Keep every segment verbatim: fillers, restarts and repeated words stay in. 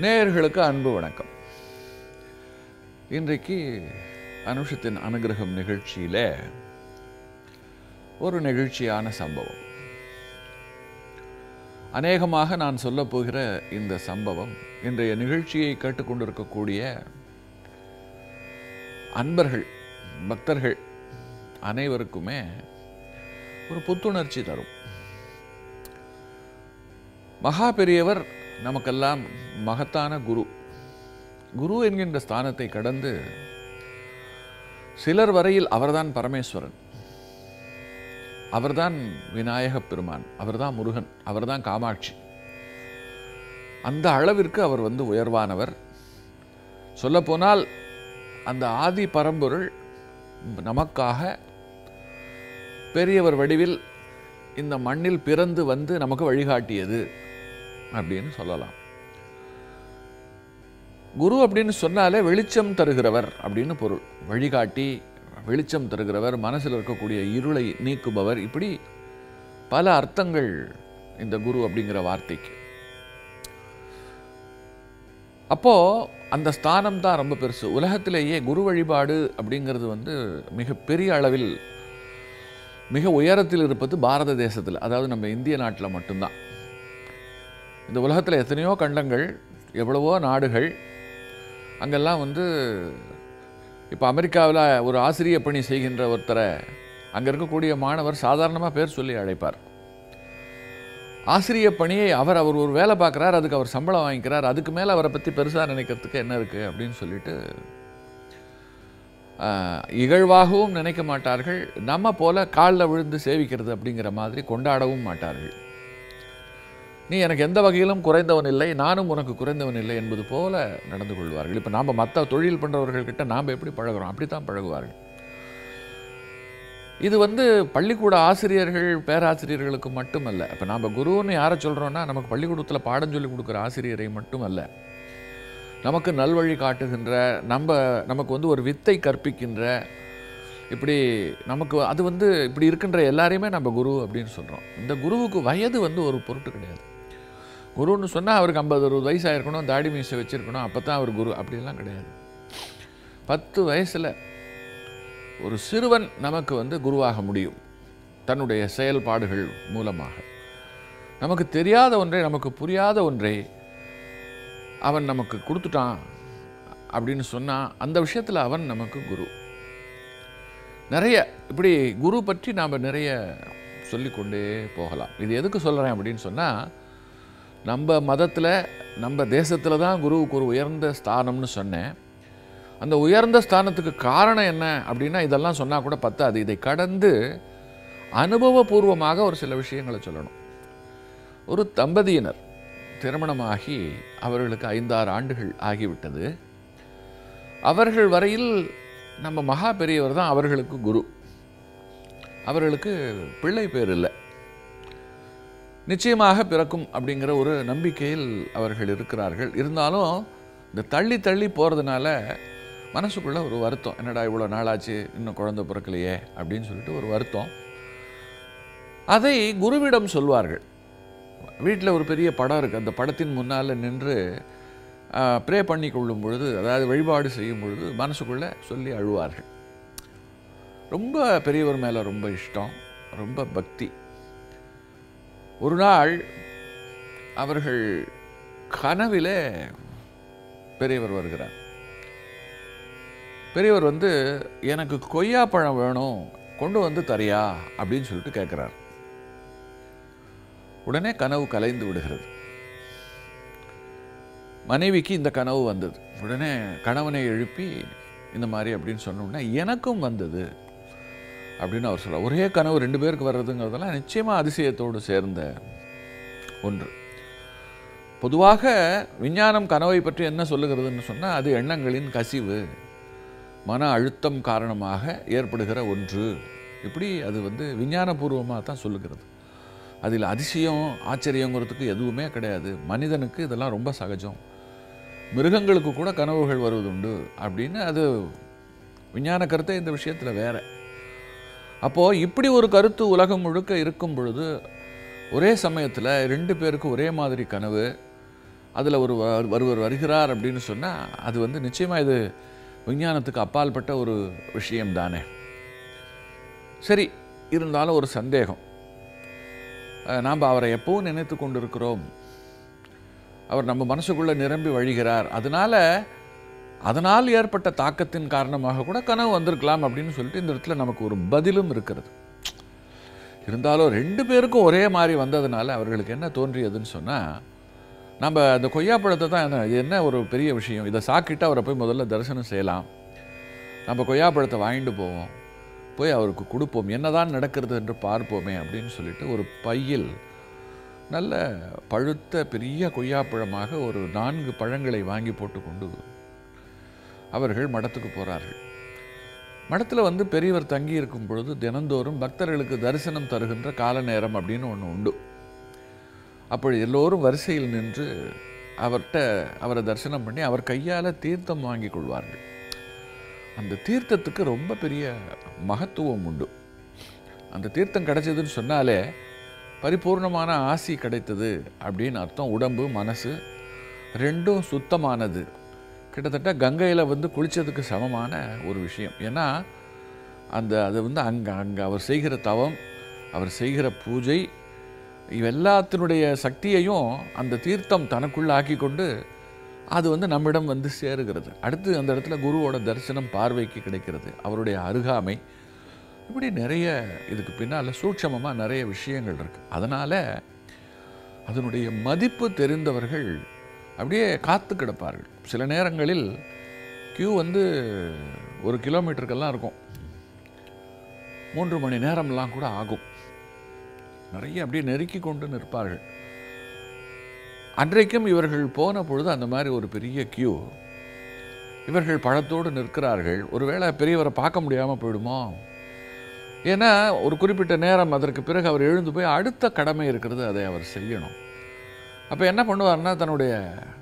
நேயர்களுக்கு அன்பு வணக்கம். இன்றைக்கு அனுஷத்தின் அனுகிரகம் நிகழ்ச்சியில ஒரு நிகழ்ச்சியான சம்பவம். அநேகமாக நான் சொல்ல போகிற இந்த சம்பவம் இன்றைய நிகழ்ச்சியை கேட்டுக்கொண்டிருக்கக்கூடிய அன்பர்கள், பக்தர்கள் அனைவருக்குமே ஒரு புத்துணர்ச்சி தரும். மகா பெரியவர் நமக்கெல்லாம் மகத்தான குரு. குரு என்கின்ற ஸ்தானத்தை கடந்து சிலர் வரையில் அவர்தான் பரமேஸ்வரன், அவர்தான் விநாயக பெருமான், அவர்தான் முருகன், அவர்தான் காமாட்சி. அந்த அளவிற்கு அவர் வந்து உயர்வானவர். சொல்லப்போனால் அந்த ஆதி பரம்பொருள் நமக்காக பெரியவர் வடிவில் இந்த மண்ணில் பிறந்து வந்து நமக்கு வழிகாட்டியது அப்படின்னு சொல்லலாம். குரு அப்படின்னு சொன்னாலே வெளிச்சம் தருகிறவர் அப்படின்னு பொருள். வழிகாட்டி, வெளிச்சம் தருகிறவர், மனசில் இருக்கக்கூடிய இருளை நீக்குபவர், இப்படி பல அர்த்தங்கள் இந்த குரு அப்படிங்கிற வார்த்தைக்கு. அப்போ அந்த ஸ்தானம் தான் ரொம்ப பெருசு. உலகத்திலேயே குரு வழிபாடு அப்படிங்கிறது வந்து மிக பெரிய அளவில் மிக உயரத்தில் இருப்பது பாரத தேசத்தில், அதாவது நம்ம இந்திய நாட்டில் மட்டும்தான். இந்த உலகத்தில் எத்தனையோ கண்டங்கள், எவ்வளவோ நாடுகள், அங்கெல்லாம் வந்து இப்போ அமெரிக்காவில் ஒரு ஆசிரிய பணி செய்கின்ற ஒருத்தரை அங்கே இருக்கக்கூடிய மாணவர் சாதாரணமாக பேர் சொல்லி அழைப்பார். ஆசிரிய பணியை அவர் அவர் ஒரு வேலை பார்க்குறார், அதுக்கு அவர் சம்பளம் வாங்கிக்கிறார், அதுக்கு மேலே அவரை பற்றி பெருசாக நினைக்கிறதுக்கு என்ன இருக்குது அப்படின்னு சொல்லிட்டு இகழ்வாகவும் நினைக்க மாட்டார்கள். நம்ம போல காலில் விழுந்து சேவிக்கிறது அப்படிங்கிற மாதிரி கொண்டாடவும் மாட்டார்கள். நீ எனக்கு எந்த வகையிலும் குறைந்தவன் இல்லை, நானும் உனக்கு குறைந்தவன் இல்லை என்பது போல நடந்து கொள்வார்கள். இப்போ நாம் மற்ற தொழில் பண்ணுறவர்கள்கிட்ட நாம் எப்படி பழகிறோம் அப்படி தான் பழகுவார்கள். இது வந்து பள்ளிக்கூட ஆசிரியர்கள், பேராசிரியர்களுக்கு மட்டுமல்ல. இப்போ நாம் குருன்னு யாரை சொல்கிறோன்னா நமக்கு பள்ளிக்கூடத்தில் பாடம் சொல்லி கொடுக்குற ஆசிரியரை மட்டுமல்ல, நமக்கு நல்வழி காட்டுகின்ற, நம்ம நமக்கு வந்து ஒரு வித்தை கற்பிக்கின்ற, இப்படி நமக்கு அது வந்து இப்படி இருக்கின்ற எல்லாரையுமே நம்ம குரு அப்படின்னு சொல்கிறோம். இந்த குருவுக்கு வயது வந்து ஒரு பொருட்டு கிடையாது. குருன்னு சொன்னால் அவருக்கு ஐம்பது அறுபது வயசாக இருக்கணும், தாடி மீசை வச்சுருக்கணும், அப்போ தான் அவர் குரு அப்படிலாம் கிடையாது. பத்து வயசில் ஒரு சிறுவன் நமக்கு வந்து குருவாக முடியும். தன்னுடைய செயல்பாடுகள் மூலமாக நமக்கு தெரியாத ஒன்றை, நமக்கு புரியாத ஒன்றை அவன் நமக்கு கொடுத்துட்டான் அப்படின்னு சொன்னால் அந்த விஷயத்தில் அவன் நமக்கு குரு. நிறைய இப்படி குரு பற்றி நாம் நிறைய சொல்லிக்கொண்டே போகலாம். இது எதுக்கு சொல்கிறேன் அப்படின்னு சொன்னால், நம்ம மதத்தில், நம்ம தேசத்தில் தான் குருவுக்கு ஒரு உயர்ந்த ஸ்தானம்னு சொன்னேன். அந்த உயர்ந்த ஸ்தானத்துக்கு காரணம் என்ன அப்படின்னா இதெல்லாம் சொன்னால் கூட பத்தாது. இதை கடந்து அனுபவபூர்வமாக ஒரு சில விஷயங்களை சொல்லணும். ஒரு தம்பதியினர் திருமணமாகி அவர்களுக்கு ஐந்தாறு ஆண்டுகள் ஆகிவிட்டது. அவர்கள் வரையில் நம்ம மகா பெரியவர் தான் அவர்களுக்கு குரு. அவர்களுக்கு பிள்ளை பேர் இல்லை, நிச்சயமாக பிறக்கும் அப்படிங்கிற ஒரு நம்பிக்கையில் அவர்கள் இருக்கிறார்கள். இருந்தாலும் இந்த தள்ளி தள்ளி போகிறதுனால மனசுக்குள்ள ஒரு வருத்தம், என்னடா இவ்வளோ நாளாச்சு இன்னும் குழந்தை பிறக்கலையே அப்படின்னு சொல்லிட்டு ஒரு வருத்தம். அதை குருவிடம் சொல்வார்கள். வீட்டில் ஒரு பெரிய படம் இருக்குது, அந்த படத்தின் முன்னால் நின்று ப்ரே பண்ணி கொள்ளும் பொழுது, அதாவது வழிபாடு செய்யும் பொழுது மனசுக்குள்ளே சொல்லி அழுவார்கள். ரொம்ப பெரியவர் மேலே ரொம்ப இஷ்டம், ரொம்ப பக்தி. ஒரு நாள் அவர்கள் கனவிலே பெரியவர் வருகிறார். பெரியவர் வந்து எனக்கு கொய்யா பழம் வேணும், கொண்டு வந்து தரியா அப்படின்னு சொல்லிட்டு கேட்குறார். உடனே கனவு கலைந்து விடுகிறது. மனைவிக்கு இந்த கனவு வந்தது. உடனே கணவனை எழுப்பி இந்த மாதிரி அப்படின்னு சொன்னோன்னா எனக்கும் வந்தது அப்படின்னு அவர் சொல்கிறார். ஒரே கனவு ரெண்டு பேருக்கு வர்றதுங்கிறதெல்லாம் நிச்சயமாக அதிசயத்தோடு சேர்ந்த ஒன்று. பொதுவாக விஞ்ஞானம் கனவை பற்றி என்ன சொல்லுகிறதுன்னு சொன்னால், அது எண்ணங்களின் கசிவு, மன அழுத்தம் காரணமாக ஏற்படுகிற ஒன்று, இப்படி அது வந்து விஞ்ஞானபூர்வமாக தான் சொல்லுகிறது. அதில் அதிசயம் ஆச்சரியங்கிறதுக்கு எதுவுமே கிடையாது. மனிதனுக்கு இதெல்லாம் ரொம்ப சகஜம், மிருகங்களுக்கு கூட கனவுகள் வருவதுண்டு அப்படின்னு அது விஞ்ஞான கருத்தை இந்த விஷயத்தில் வேற. அப்போது இப்படி ஒரு கருத்து உலகம் முழுக்க இருக்கும் பொழுது ஒரே சமயத்தில் ரெண்டு பேருக்கு ஒரே மாதிரி கனவு, அதில் ஒரு ஒருவர் வருகிறார் அப்படின்னு சொன்னால் அது வந்து நிச்சயமாக இது விஞ்ஞானத்துக்கு அப்பால்பட்ட ஒரு விஷயம் தானே. சரி, இருந்தாலும் ஒரு சந்தேகம். நாம் அவரை எப்பவும் நினைத்து கொண்டிருக்கிறோம், அவர் நம்ம மனசுக்குள்ளே நிரம்பி வழிகிறார், அதனால் அதனால் ஏற்பட்ட தாக்கத்தின் காரணமாக கூட கனவு வந்திருக்கலாம் அப்படின்னு சொல்லிட்டு இந்த இடத்துல நமக்கு ஒரு பதிலும் இருக்கிறது. இருந்தாலும் ரெண்டு பேருக்கும் ஒரே மாதிரி வந்ததுனால அவர்களுக்கு என்ன தோன்றியதுன்னு சொன்னால், நம்ம அந்த கொய்யாப்பழத்தை தான் என்ன இது என்ன ஒரு பெரிய விஷயம், இதை சாக்கிட்டு அவரை போய் முதல்ல தரிசனம் செய்யலாம், நம்ம கொய்யாப்பழத்தை வாங்கிட்டு போவோம், போய் அவருக்கு கொடுப்போம், என்னதான் நடக்கிறது என்று பார்ப்போமே அப்படின்னு சொல்லிட்டு ஒரு பையில் நல்ல பழுத்த பெரிய கொய்யாப்பழமாக ஒரு நான்கு பழங்களை வாங்கி போட்டு கொண்டு அவர்கள் மடத்துக்கு போகிறார்கள். மடத்தில் வந்து பெரியவர் தங்கி இருக்கும் பொழுது தினந்தோறும் பக்தர்களுக்கு தரிசனம் தருகின்ற கால நேரம் அப்படின்னு ஒன்று உண்டு. அப்படி எல்லோரும் வரிசையில் நின்று அவர்கிட்ட அவரை தரிசனம் பண்ணி அவர் கையால் தீர்த்தம் வாங்கி கொள்வார்கள். அந்த தீர்த்தத்துக்கு ரொம்ப பெரிய மகத்துவம் உண்டு. அந்த தீர்த்தம் கிடைச்சதுன்னு சொன்னாலே பரிபூர்ணமான ஆசி கிடைத்தது அப்படின்னு அர்த்தம். உடம்பு மனசு ரெண்டும் சுத்தமானது, கிட்டத்தட்ட கங்கையில் வந்து குளித்ததுக்கு சமமான ஒரு விஷயம். ஏன்னா அந்த அது வந்து அங்கே அங்கே அவர் செய்கிற தவம், அவர் செய்கிற பூஜை, எல்லாத்தினுடைய சக்தியையும் அந்த தீர்த்தம் தனக்குள்ள ஆக்கி கொண்டு அது வந்து நம்மிடம் வந்து சேருகிறது. அடுத்து அந்த இடத்துல குருவோட தரிசனம் பார்வைக்கு கிடைக்கிறது, அவருடைய அருகாமை, இப்படி நிறைய இதுக்கு பின்னால் சூட்சமமாக நிறைய விஷயங்கள் இருக்குது. அதனால் அதனுடைய மதிப்பு தெரிந்தவர்கள் அப்படியே காத்து கிடப்பார்கள். சில நேரங்களில் கியூ வந்து ஒரு கிலோமீட்டருக்கெல்லாம் இருக்கும், மூன்று மணி நேரம்லாம் கூட ஆகும். நிறைய அப்படியே நெருக்கி கொண்டு நிற்பார்கள். அன்றைக்கும் இவர்கள் போன பொழுது அந்த மாதிரி ஒரு பெரிய கியூ, இவர்கள் பழத்தோடு நிற்கிறார்கள். ஒருவேளை பெரியவரை பார்க்க முடியாமல் போயிடுமோ, ஏன்னா ஒரு குறிப்பிட்ட நேரம் அதற்கு பிறகு அவர் எழுந்து போய் அடுத்த கடமை இருக்கிறது, அதை அவர் செய்யணும். அப்போ என்ன பண்ணுவார்னா தன்னுடைய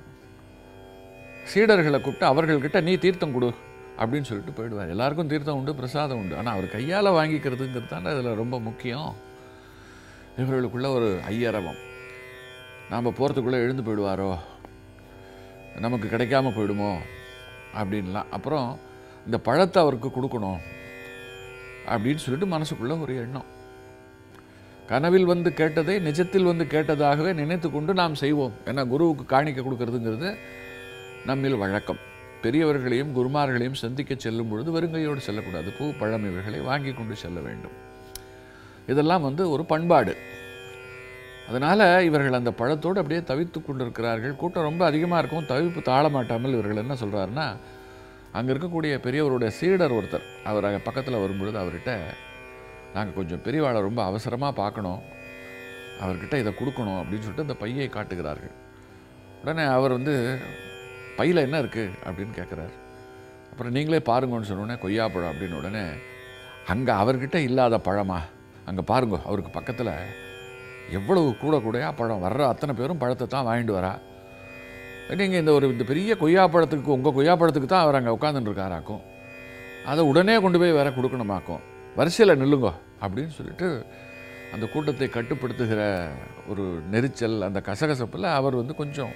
சீடர்களை கூப்பிட்டு அவர்கள்கிட்ட நீ தீர்த்தம் கொடு அப்படின்னு சொல்லிட்டு போயிடுவார். எல்லாருக்கும் தீர்த்தம் உண்டு, பிரசாதம் உண்டு, ஆனால் அவர் கையால் வாங்கிக்கிறதுங்கிறது தானே அதில் ரொம்ப முக்கியம். இவர்களுக்குள்ள ஒரு ஐயரவம், நாம் போகிறதுக்குள்ளே எழுந்து போயிடுவாரோ, நமக்கு கிடைக்காம போயிடுமோ அப்படின்லாம். அப்புறம் இந்த பழத்தை அவருக்கு கொடுக்கணும் அப்படின்னு சொல்லிட்டு மனசுக்குள்ளே ஒரு எண்ணம். கனவில் வந்து கேட்டதை நிஜத்தில் வந்து கேட்டதாகவே நினைத்து கொண்டு நாம் செய்வோம். ஏன்னா குருவுக்கு காணிக்க கொடுக்கறதுங்கிறது நம்மில் வழக்கம். பெரியவர்களையும் குருமார்களையும் சந்திக்க செல்லும் பொழுது வெறுங்கையோடு செல்லக்கூடாது, பூ பழம் இவைகளை வாங்கி கொண்டு செல்ல வேண்டும். இதெல்லாம் வந்து ஒரு பண்பாடு. அதனால் இவர்கள் அந்த பழத்தோடு அப்படியே தவித்து கொண்டிருக்கிறார்கள். கூட்டம் ரொம்ப அதிகமாக இருக்கும், தவிப்பு தாழ மாட்டாமல் இவர்கள் என்ன சொல்கிறாருன்னா, அங்கே இருக்கக்கூடிய பெரியவருடைய சீடர் ஒருத்தர் அவர் அங்கே பக்கத்தில் வரும்பொழுது அவர்கிட்ட, நாங்கள் கொஞ்சம் பெரியவாளை ரொம்ப அவசரமாக பார்க்கணும், அவர்கிட்ட இதை கொடுக்கணும் அப்படின்னு சொல்லிட்டு அந்த பையை காட்டுகிறார்கள். உடனே அவர் வந்து பையில் என்ன இருக்குது அப்படின்னு கேட்குறாரு. அப்புறம் நீங்களே பாருங்கன்னு சொன்னோடனே கொய்யாப்பழம் அப்படின்னு. உடனே அங்கே அவர்கிட்ட இல்லாத பழமா, அங்கே பாருங்க அவருக்கு பக்கத்தில் எவ்வளவு கூட கூடையா பழம், வர்ற அத்தனை பேரும் பழத்தை தான் வாங்கிட்டு வரா, நீங்கள் இந்த ஒரு இந்த பெரிய கொய்யாப்பழத்துக்கு உங்கள் கொய்யாப்பழத்துக்கு தான் அவர் அங்கே உட்காந்துருக்காராக்கும், அதை உடனே கொண்டு போய் வேற கொடுக்கணுமாக்கும், வரிசையில் நில்லுங்கோ அப்படின்னு சொல்லிட்டு அந்த கூட்டத்தை கட்டுப்படுத்துகிற ஒரு நெரிச்சல், அந்த கசகசப்பில் அவர் வந்து கொஞ்சம்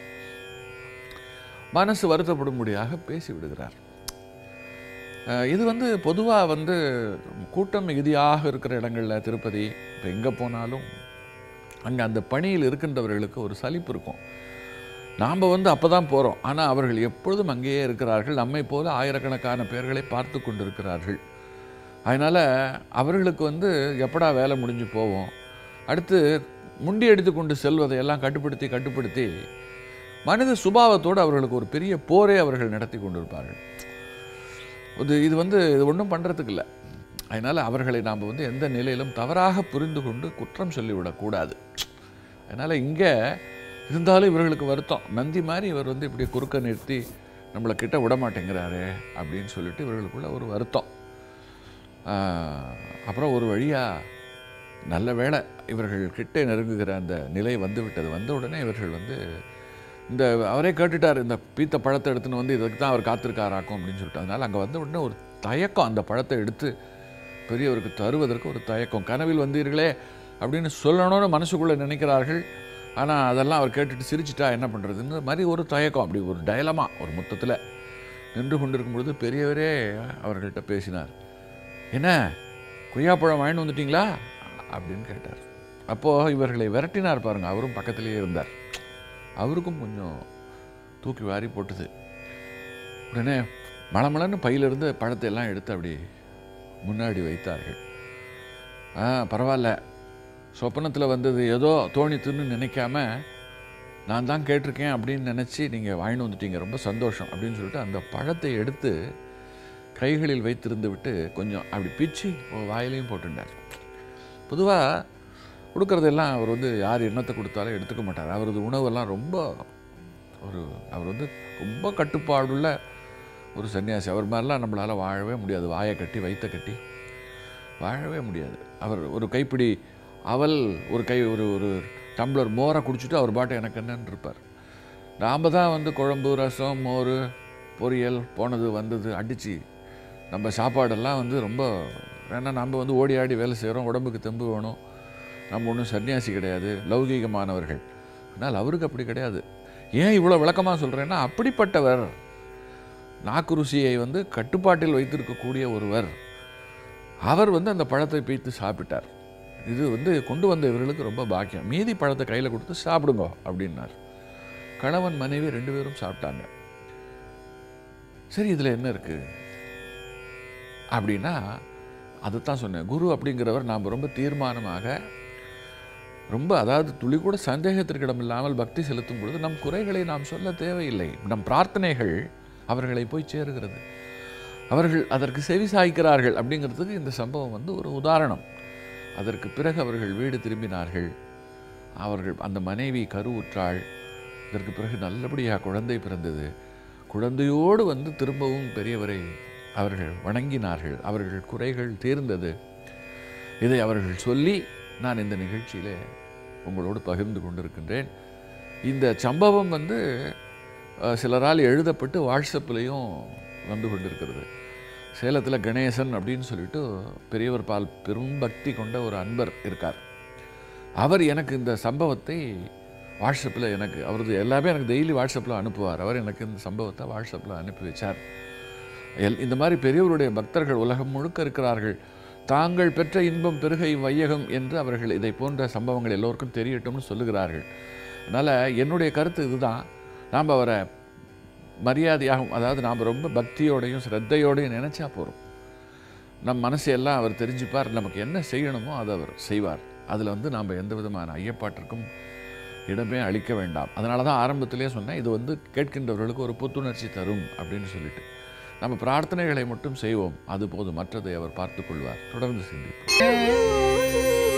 மனசு வருத்தப்படும்படியாக பேசி விடுகிறார். இது வந்து பொதுவாக வந்து கூட்டம் மிகுதியாக இருக்கிற இடங்களில், திருப்பதி இப்போ எங்கே போனாலும் அங்கே அந்த பணியில் இருக்கின்றவர்களுக்கு ஒரு சலிப்பு இருக்கும். நாம் வந்து அப்போ தான் போகிறோம், ஆனால் அவர்கள் எப்பொழுதும் அங்கேயே இருக்கிறார்கள், நம்மை போல ஆயிரக்கணக்கான பேர்களை பார்த்து கொண்டு இருக்கிறார்கள். அதனால் அவர்களுக்கு வந்து எப்படா வேலை முடிஞ்சு போவோம், அடுத்து முண்டி எடுத்து கொண்டு செல்வதை எல்லாம் கட்டுப்படுத்தி கட்டுப்படுத்தி மனித சுபாவத்தோடு அவர்களுக்கு ஒரு பெரிய போரே அவர்கள் நடத்தி கொண்டிருப்பார்கள். இது இது வந்து இது ஒன்றும் பண்ணுறதுக்கு இல்லை. அதனால் அவர்களை நாம் வந்து எந்த நிலையிலும் தவறாக புரிந்து கொண்டு குற்றம் சொல்லிவிடக்கூடாது. அதனால் இங்கே இருந்தாலும் இவர்களுக்கு வருத்தம், நந்தி மாதிரி இவர் வந்து இப்படி குறுக்க நிறுத்தி நம்மளை கிட்ட விட மாட்டேங்கிறாரு அப்படின்னு சொல்லிட்டு இவர்களுக்குள்ள ஒரு வருத்தம். அப்புறம் ஒரு வழியாக நல்ல வேளை இவர்கள் கிட்டே நெருங்குகிற அந்த நிலை வந்து விட்டது. வந்த உடனே இவர்கள் வந்து இந்த அவரே கேட்டுட்டார், இந்த பீத்த பழத்தை எடுத்துன்னு வந்து இதுக்கு தான் அவர் காத்திருக்காராக்கும் அப்படின்னு சொல்லிட்டு. அதனால் அங்கே வந்த உடனே ஒரு தயக்கம், அந்த பழத்தை எடுத்து பெரியவருக்கு தருவதற்கு ஒரு தயக்கம். கனவில் வந்தீர்களே அப்படின்னு சொல்லணும்னு மனசுக்குள்ளே நினைக்கிறார்கள், ஆனால் அதெல்லாம் அவர் கேட்டுட்டு சிரிச்சிட்டா என்ன பண்ணுறதுன்னு மாதிரி ஒரு தயக்கம், அப்படி ஒரு டயலமா ஒரு மொத்தத்தில் நின்று கொண்டிருக்கும் பொழுது பெரியவரே அவர்கள்ட்ட பேசினார். என்ன கொய்யாப்பழம் வாங்கிட்டு வந்துட்டிங்களா அப்படின்னு கேட்டார். அப்போது இவர்களை விரட்டினார் பாருங்க, அவரும் பக்கத்திலேயே இருந்தார். அவருக்கும் கொஞ்சம் தூக்கி வாரி போட்டுது. உடனே மளமளன்னு பையிலிருந்து பழத்தை எல்லாம் எடுத்து அப்படி முன்னாடி வைத்தார்கள். ஆ பரவாயில்ல, சொப்பனத்தில் வந்தது ஏதோ தோணித்துன்னு நினைக்காம நான் தான் கேட்டிருக்கேன் அப்படின்னு நினச்சி நீங்கள் வாங்கிட்டு வந்துட்டீங்க, ரொம்ப சந்தோஷம் அப்படின்னு சொல்லிட்டு அந்த பழத்தை எடுத்து கைகளில் வைத்திருந்து விட்டு கொஞ்சம் அப்படி பிச்சு வாயிலையும் போட்டுட்டார். பொதுவாக கொடுக்குறதெல்லாம் அவர் வந்து யார் எண்ணத்தை கொடுத்தாலும் எடுத்துக்க மாட்டார். அவரது உணவெல்லாம் ரொம்ப ஒரு அவர் வந்து ரொம்ப கட்டுப்பாடுள்ள ஒரு சன்னியாசி. அவர் மாதிரிலாம் நம்மளால் வாழவே முடியாது. வாயை கட்டி வயிற்ற கட்டி வாழவே முடியாது. அவர் ஒரு கைப்பிடி அவல், ஒரு கை ஒரு ஒரு டம்ளர் மோரை குடிச்சிட்டு அவர் பாட்டு எனக்கு என்னன்னு இருப்பார். நாம் தான் வந்து குழம்பு, ரசம், மோர், பொரியல் போனது வந்தது அடித்து நம்ம சாப்பாடெல்லாம் வந்து ரொம்ப, ஏன்னா நம்ம வந்து ஓடி ஆடி வேலை செய்கிறோம், உடம்புக்கு தெம்பு வேணும், நம்ம ஒன்றும் சன்னியாசி கிடையாது, லௌகீகமானவர்கள். ஆனால் அவருக்கு அப்படி கிடையாது. ஏன் இவ்வளோ விளக்கமாக சொல்கிறேன்னா, அப்படிப்பட்டவர் நாக்கு ருசியை வந்து கட்டுப்பாட்டில் வைத்திருக்கக்கூடிய ஒருவர். அவர் வந்து அந்த பழத்தை பீத்து சாப்பிட்டார். இது வந்து கொண்டு வந்த இவர்களுக்கு ரொம்ப பாக்கியம். மீதி பழத்தை கையில் கொடுத்து சாப்பிடுங்க அப்படின்னார். கணவன் மனைவி ரெண்டு பேரும் சாப்பிட்டாங்க. சரி, இதில் என்ன இருக்குது அப்படின்னா, அதுதான் சொன்னேன். குரு அப்படிங்கிறவர் நாம் ரொம்ப தீர்மானமாக, ரொம்ப அதாவது துளி கூட சந்தேகத்திற்கு இடமில்லாமல் பக்தி செலுத்தும் பொழுது நம் குறைகளை நாம் சொல்ல தேவையில்லை. நம் பிரார்த்தனைகள் அவர்களை போய் சேருகிறது, அவர்கள் அதற்கு செவி சாய்க்கிறார்கள். அப்படிங்கிறதுக்கு இந்த சம்பவம் வந்து ஒரு உதாரணம். அதற்கு பிறகு அவர்கள் வீடு திரும்பினார்கள். அவர்கள் அந்த மனைவி கருவுற்றாள். இதற்கு பிறகு நல்லபடியாக குழந்தை பிறந்தது. குழந்தையோடு வந்து திரும்பவும் பெரியவரை அவர்கள் வணங்கினார்கள். அவர்கள் குறைகள் தீர்ந்தது. இதை அவர்கள் சொல்லி நான் இந்த நிகழ்ச்சியில் உங்களோடு பகிர்ந்து கொண்டிருக்கின்றேன். இந்த சம்பவம் வந்து சிலரால் எழுதப்பட்டு வாட்ஸ்அப்லேயும் வந்து கொண்டிருக்கிறது. சேலத்தில் கணேசன் அப்படின்னு சொல்லிட்டு பெரியவர் பால் பெரும் பக்தி கொண்ட ஒரு அன்பர் இருக்கார். அவர் எனக்கு இந்த சம்பவத்தை வாட்ஸ்அப்பில், எனக்கு அவரது எல்லாமே எனக்கு டெய்லி வாட்ஸ்அப்பில் அனுப்புவார். அவர் எனக்கு இந்த சம்பவத்தை வாட்ஸ்அப்பில் அனுப்பி வச்சார். எல் இந்த மாதிரி பெரியவருடைய பக்தர்கள் உலகம் முழுக்க இருக்கிறார்கள். தாங்கள் பெற்ற இன்பம் பெருகை வையகம் என்று அவர்கள் இதை போன்ற சம்பவங்கள் எல்லோருக்கும் தெரியட்டும்னு சொல்லுகிறார்கள். அதனால் என்னுடைய கருத்து இதுதான். நாம் அவரை மரியாதையாகும், அதாவது நாம் ரொம்ப பக்தியோடையும் ஸ்ரத்தையோடையும் நினச்சா போகிறோம். நம் மனசையெல்லாம் அவர் தெரிஞ்சுப்பார். நமக்கு என்ன செய்யணுமோ அதை அவர் செய்வார். அதில் வந்து நாம் எந்த விதமான ஐயப்பாட்டிற்கும் இடமே அளிக்க வேண்டாம். அதனால தான் ஆரம்பத்திலே சொன்னேன், இது வந்து கேட்கின்றவர்களுக்கு ஒரு புத்துணர்ச்சி தரும் அப்படின்னு சொல்லிட்டு. நம்ம பிரார்த்தனைகளை மட்டும் செய்வோம், அது போதும், மற்றதை அவர் பார்த்து கொள்வார். தொடர்ந்து சிந்திப்போம்.